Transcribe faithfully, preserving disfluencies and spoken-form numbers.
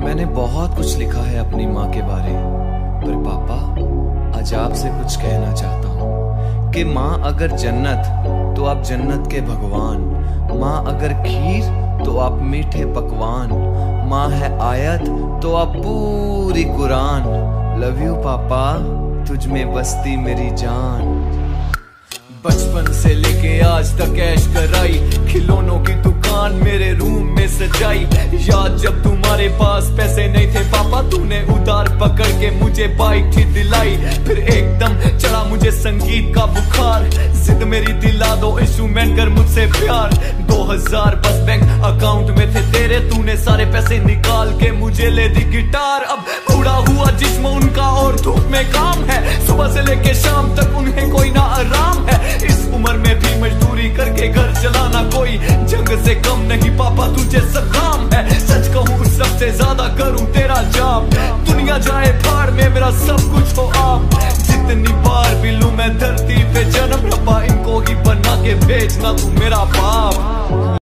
मैंने बहुत कुछ लिखा है अपनी माँ के बारे, पर पापा आज आपसे कुछ कहना चाहता हूँ कि माँ अगर जन्नत तो आप जन्नत के भगवान, माँ अगर खीर तो आप मीठे पकवान, माँ है आयत तो आप पूरी कुरान। लव यू पापा, तुझ में बसती मेरी जान। बचपन से लेके आज तक ऐश कराई, खिलौनों की दुकान मेरे रूम में सजाई। याद जब तुम्हारे पास पैसे नहीं थे पापा, तूने उधार पकड़ के मुझे बाइक ही दिलाई। फिर एकदम चढ़ा मुझे संगीत का बुखार, जिद मेरी दिला दो इंस्ट्रूमेंट कर मुझसे प्यार। दो हजार बस बैंक अकाउंट में थे तेरे, तूने सारे पैसे निकाल के मुझे ले दी गिटार। अब उड़ा हुआ जिस्म उनका और धूप में काम है, सुबह से लेके शाम तक उन्हें कोई ना आराम है। इस उम्र में भी मजदूरी करके घर चलाना कोई जंग से कम नहीं पापा, तुझे सलाम है। सच कहूँ सबसे ज्यादा करूँ तेरा जाप, दुनिया जाए फाड़ में मेरा सब कुछ हो आप। जितनी बार भी लूं मैं धरती पे जन्म, रब्बा इनको ही बना के भेजना तू मेरा बाप।